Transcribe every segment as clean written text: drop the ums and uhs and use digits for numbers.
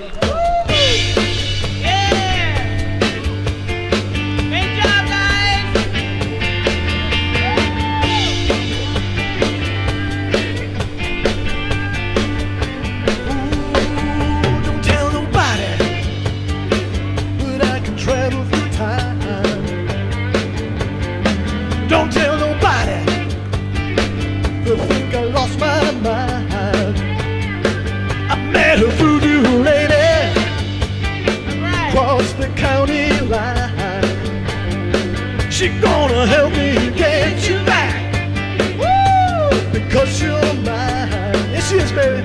Don't tell nobody. They think I lost my mind. I met a voodoo lady across the county line. She gonna help me get you back. Woo! Because you're mine. Yes, she is, baby.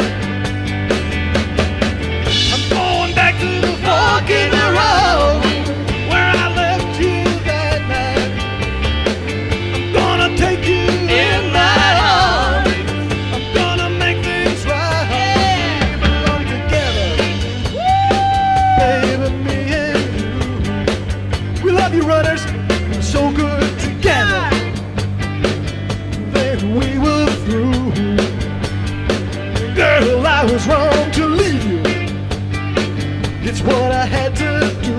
I'm going back to the fork in the road where I left you that night. I'm gonna take you in my arms. I'm gonna make things right. We belong together, baby, me and you. We love you, runners. So good together. Then we were through. Girl, I was wrong to leave you. It's what I had to do.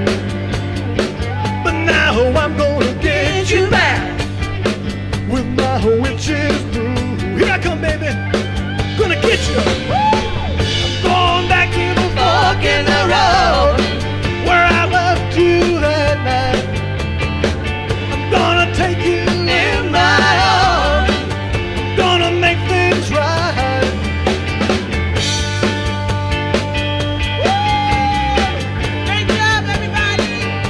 But now I'm gonna get you back with my witch's brew. Here I come, baby. Gonna get you. I'm going back to the fork in the road where I left you that night. I'm gonna take you in my arms. I'm gonna make things right. Great job, everybody!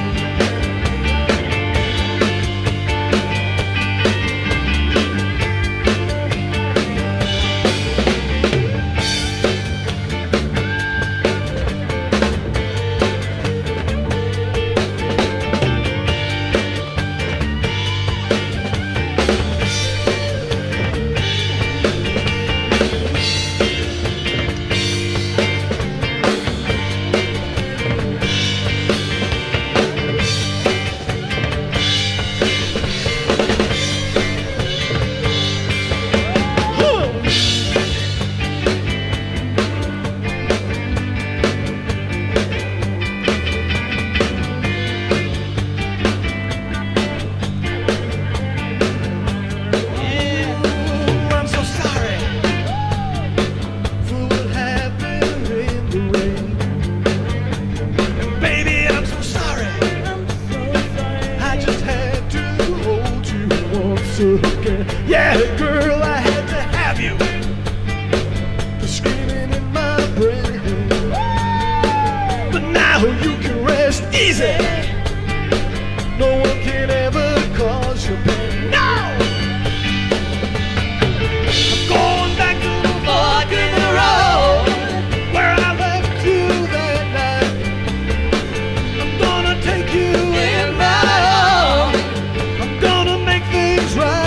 Yeah, girl, I had to have you. The screaming in my brain. But now you can rest easy. No one can ever cause you pain. No! I'm going back to the fork in the road where I left you that night. I'm gonna take you in my arms. I'm gonna make things right.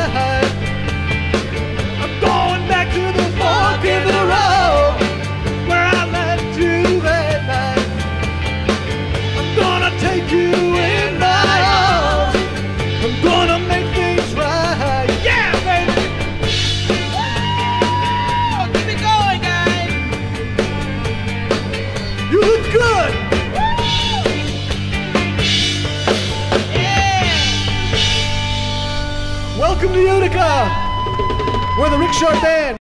In the road where I left you that night. I'm gonna take you in my arms. I'm gonna make things right. Yeah, baby. Oh, keep it going, guys! You look good. Yeah! Welcome to Utica. We're the Rickshaw Band.